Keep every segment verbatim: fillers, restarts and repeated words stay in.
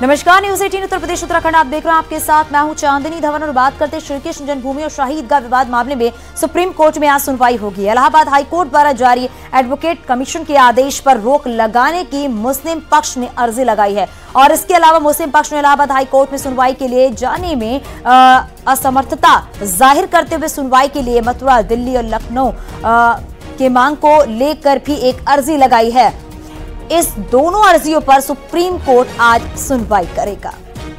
नमस्कार, न्यूज अठारह उत्तर प्रदेश उत्तराखंड आप देख रहे हैं। आपके साथ मैं हूं चांदनी धवन और बात करते हैं श्री कृष्ण जन्मभूमि और शाही ईदगाह विवाद मामले में सुप्रीम कोर्ट में आज सुनवाई होगी। इलाहाबाद हाई कोर्ट द्वारा जारी एडवोकेट कमीशन के आदेश पर रोक लगाने की मुस्लिम पक्ष ने अर्जी लगाई है और इसके अलावा मुस्लिम पक्ष ने इलाहाबाद हाई कोर्ट में सुनवाई के लिए जाने में असमर्थता जाहिर करते हुए सुनवाई के लिए मथुरा, दिल्ली और लखनऊ के मांग को लेकर भी एक अर्जी लगाई है। इस दोनों अर्जियों पर सुप्रीम कोर्ट आज सुनवाई करेगा।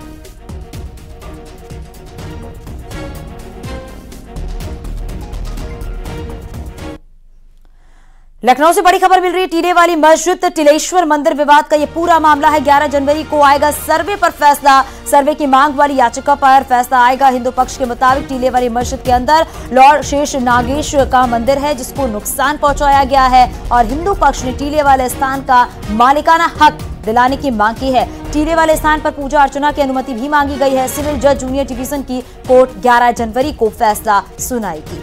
लखनऊ से बड़ी खबर मिल रही है। टीले वाली मस्जिद टिलेश्वर मंदिर विवाद का ये पूरा मामला है। ग्यारह जनवरी को आएगा सर्वे पर फैसला। सर्वे की मांग वाली याचिका पर फैसला आएगा। हिंदू पक्ष के मुताबिक टीले वाली मस्जिद के अंदर लॉर्ड शेष नागेश का मंदिर है जिसको नुकसान पहुंचाया गया है और हिंदू पक्ष ने टीले वाले स्थान का मालिकाना हक दिलाने की मांग की है। टीले वाले स्थान पर पूजा अर्चना की अनुमति भी मांगी गई है। सिविल जज जूनियर डिवीजन की कोर्ट ग्यारह जनवरी को फैसला सुनाएगी।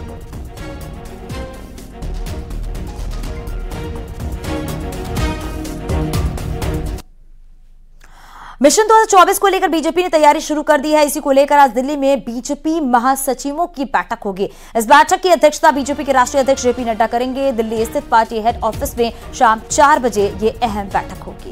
मिशन दो हज़ार चौबीस को लेकर बीजेपी ने तैयारी शुरू कर दी है। इसी को लेकर आज दिल्ली में बीजेपी महासचिवों की बैठक होगी। इस बैठक की अध्यक्षता बीजेपी के राष्ट्रीय अध्यक्ष जेपी नड्डा करेंगे। दिल्ली स्थित पार्टी हेड ऑफिस में शाम चार बजे ये अहम बैठक होगी।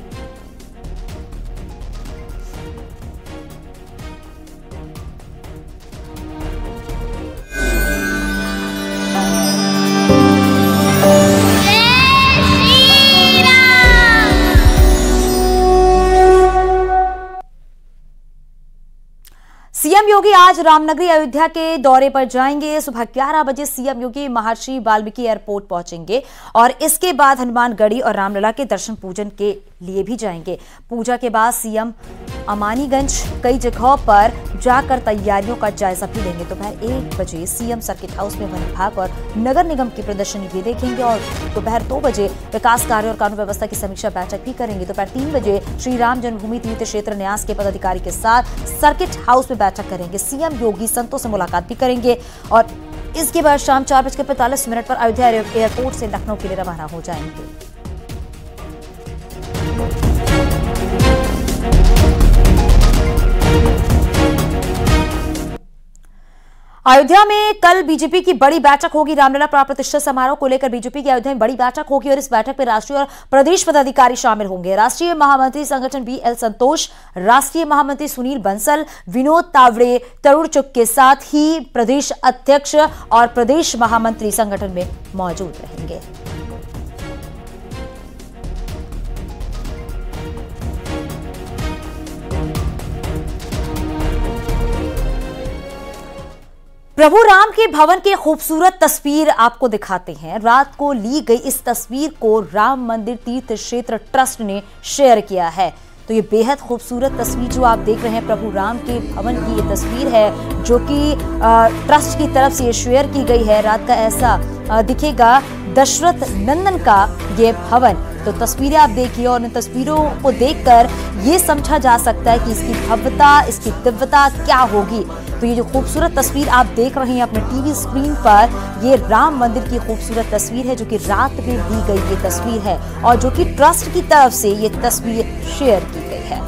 सीएम योगी आज रामनगरी अयोध्या के दौरे पर जाएंगे। सुबह ग्यारह बजे सीएम योगी महर्षि वाल्मीकि एयरपोर्ट पहुंचेंगे और इसके बाद हनुमानगढ़ी और रामलला के दर्शन पूजन के लिए भी जाएंगे। पूजा के बाद सीएम अमानीगंज कई जगहों पर जाकर तैयारियों का जायजा भी लेंगे। दोपहर एक बजे सीएम सर्किट हाउस में वन विभाग और नगर निगम की प्रदर्शनी भी देखेंगे और दोपहर दो बजे विकास कार्य और कानून व्यवस्था की समीक्षा बैठक भी करेंगे। दोपहर तीन बजे श्री राम जन्मभूमि तीर्थ क्षेत्र न्यास के पदाधिकारी के साथ सर्किट हाउस में बैठक करेंगे। सीएम योगी संतों से मुलाकात भी करेंगे और इसके बाद शाम चार बजकर पैंतालीस मिनट पर अयोध्या एयरपोर्ट से लखनऊ के लिए रवाना हो जाएंगे। अयोध्या में कल बीजेपी की बड़ी बैठक होगी। रामलला प्राण प्रतिष्ठा समारोह को लेकर बीजेपी की अयोध्या में बड़ी बैठक होगी और इस बैठक में राष्ट्रीय और प्रदेश पदाधिकारी शामिल होंगे। राष्ट्रीय महामंत्री संगठन बी एल संतोष, राष्ट्रीय महामंत्री सुनील बंसल, विनोद तावड़े, तरुण चुग के साथ ही प्रदेश अध्यक्ष और प्रदेश महामंत्री संगठन में मौजूद रहेंगे। प्रभु राम के भवन की खूबसूरत तस्वीर आपको दिखाते हैं। रात को ली गई इस तस्वीर को राम मंदिर तीर्थ क्षेत्र ट्रस्ट ने शेयर किया है। तो ये बेहद खूबसूरत तस्वीर जो आप देख रहे हैं प्रभु राम के भवन की ये तस्वीर है जो कि ट्रस्ट की तरफ से ये शेयर की गई है। रात का ऐसा दिखेगा दशरथ नंदन का ये भवन। तो तस्वीरें आप देखिए और इन तस्वीरों को देखकर ये समझा जा सकता है कि इसकी भव्यता, इसकी दिव्यता क्या होगी। तो ये जो खूबसूरत तस्वीर आप देख रहे हैं अपने टीवी स्क्रीन पर, ये राम मंदिर की खूबसूरत तस्वीर है जो कि रात में ली गई ये तस्वीर है और जो कि ट्रस्ट की तरफ से ये तस्वीर शेयर की गई है।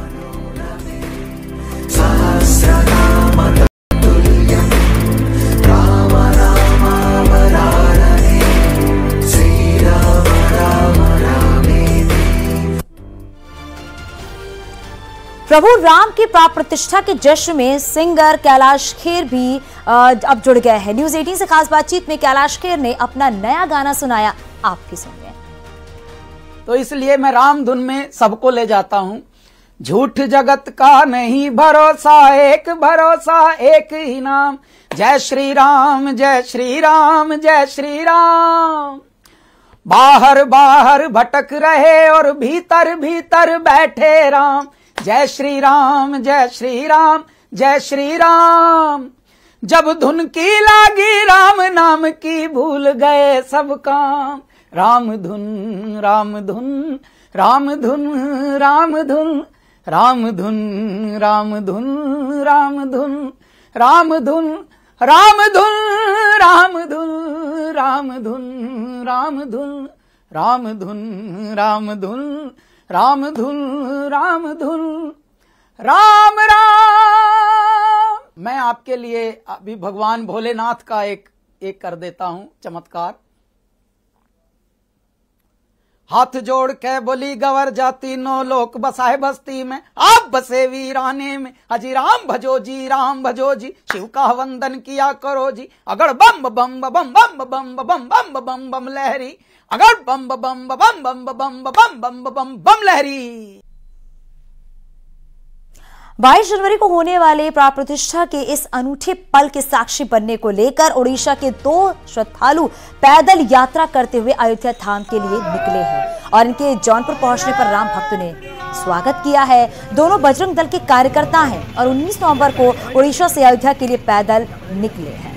प्रभु राम की प्राण प्रतिष्ठा के जश्न में सिंगर कैलाश खेर भी अब जुड़ गए हैं। न्यूज अठारह से खास बातचीत में कैलाश खेर ने अपना नया गाना सुनाया, आप भी सुनिए। तो इसलिए मैं राम धुन में सबको ले जाता हूँ। झूठ जगत का नहीं भरोसा, एक भरोसा एक ही नाम। जय श्री राम, जय श्री राम, जय श्री राम। बाहर बाहर भटक रहे और भीतर भीतर बैठे राम। जय श्री राम, जय श्री राम, जय श्री राम। जब धुन की लागी राम नाम की, भूल गए सब काम। राम धुन, राम धुन, राम धुन, राम धुन, राम धुन, राम धुन, राम धुन, राम धुन, राम धुन, राम धुन, राम धुन, राम धुन, राम धुन, राम धुन, राम धुन, राम धुन, राम राम। मैं आपके लिए अभी भगवान भोलेनाथ का एक एक कर देता हूं चमत्कार। हाथ जोड़ के बोली गवर जाती नो लोक बसाए बस्ती में, आप बसे वीराने में, अजी राम भजो जी राम भजो जी, शिव का वंदन किया करो जी। अगर बम बम बम बम बम बम बम बम बम बम लहरी, अगर बम बम बम बम बम बम बम बम बम बम लहरी। बाईस जनवरी को होने वाले प्राण प्रतिष्ठा के इस अनूठे पल के साक्षी बनने को लेकर ओडिशा के दो श्रद्धालु पैदल यात्रा करते हुए अयोध्या धाम के लिए निकले हैं और इनके जौनपुर पहुंचने पर राम भक्तों ने स्वागत किया है। दोनों बजरंग दल के कार्यकर्ता हैं और उन्नीस नवंबर को ओडिशा से अयोध्या के लिए पैदल निकले हैं।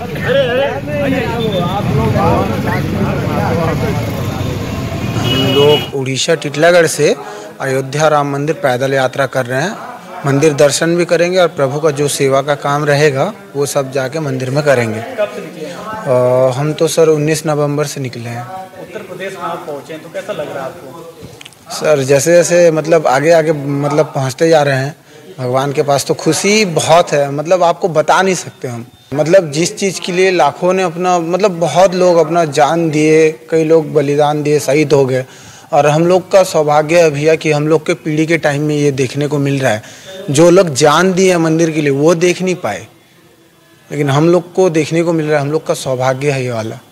हम लोग उड़ीसा टिटलागढ़ से अयोध्या राम मंदिर पैदल यात्रा कर रहे हैं। मंदिर दर्शन भी करेंगे और प्रभु का जो सेवा का काम रहेगा वो सब जाके मंदिर में करेंगे। कब से निकले हैं? आ, हम तो सर उन्नीस नवंबर से निकले हैं। उत्तर प्रदेश में आप पहुंचे हैं तो कैसा लग रहा है आपको? सर जैसे जैसे मतलब आगे आगे मतलब पहुंचते जा रहे हैं भगवान के पास, तो खुशी बहुत है। मतलब आपको बता नहीं सकते हम। मतलब जिस चीज़ के लिए लाखों ने अपना मतलब बहुत लोग अपना जान दिए, कई लोग बलिदान दिए, शहीद हो गए, और हम लोग का सौभाग्य है भैया कि हम लोग के पीढ़ी के टाइम में ये देखने को मिल रहा है। जो लोग जान दिए मंदिर के लिए वो देख नहीं पाए, लेकिन हम लोग को देखने को मिल रहा है। हम लोग का सौभाग्य है ये वाला।